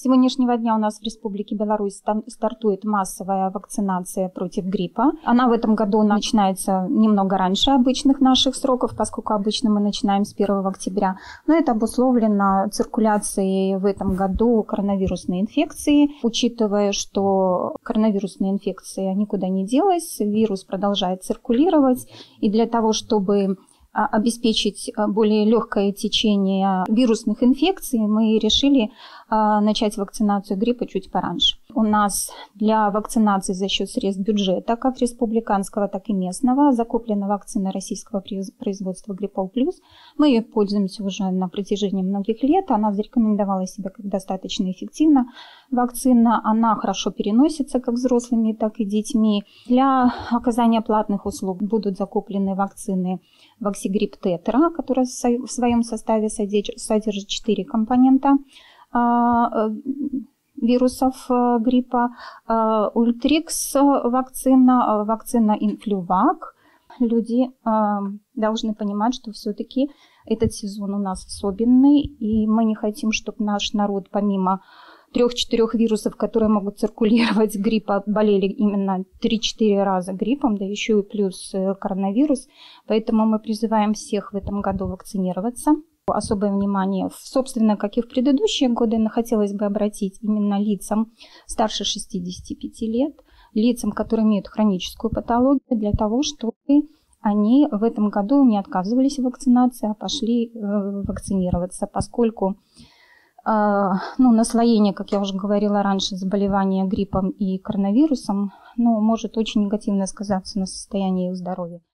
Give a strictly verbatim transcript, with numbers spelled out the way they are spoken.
сегодняшнего дня у нас в Республике Беларусь стартует массовая вакцинация против гриппа. Она в этом году начинается немного раньше обычных наших сроков, поскольку обычно мы начинаем с первого октября. Но это обусловлено циркуляцией в этом году коронавирусной инфекции. Учитывая, что коронавирусная инфекция никуда не делась, вирус продолжает циркулировать. И для того, чтобы обеспечить более легкое течение вирусных инфекций, мы решили начать вакцинацию гриппа чуть пораньше. У нас для вакцинации за счет средств бюджета, как республиканского, так и местного, закуплена вакцина российского производства Гриппол Плюс. Мы ее пользуемся уже на протяжении многих лет. Она зарекомендовала себя как достаточно эффективна. Вакцина, она хорошо переносится как взрослыми, так и детьми. Для оказания платных услуг будут закуплены вакцины Ваксигрипп Тетра, которая в своем составе содержит четыре компонента вирусов гриппа, Ультрикс вакцина, вакцина Инфлювак. Люди должны понимать, что все-таки этот сезон у нас особенный, и мы не хотим, чтобы наш народ помимо трех-четырех вирусов, которые могут циркулировать гриппа, болели именно три-четыре раза гриппом, да еще и плюс коронавирус. Поэтому мы призываем всех в этом году вакцинироваться. Особое внимание, собственно, как и в предыдущие годы, хотелось бы обратить именно лицам старше шестидесяти пяти лет, лицам, которые имеют хроническую патологию, для того, чтобы они в этом году не отказывались в вакцинации, а пошли вакцинироваться, поскольку ну, наслоение, как я уже говорила раньше, заболевания гриппом и коронавирусом, ну, может очень негативно сказаться на состоянии их здоровья.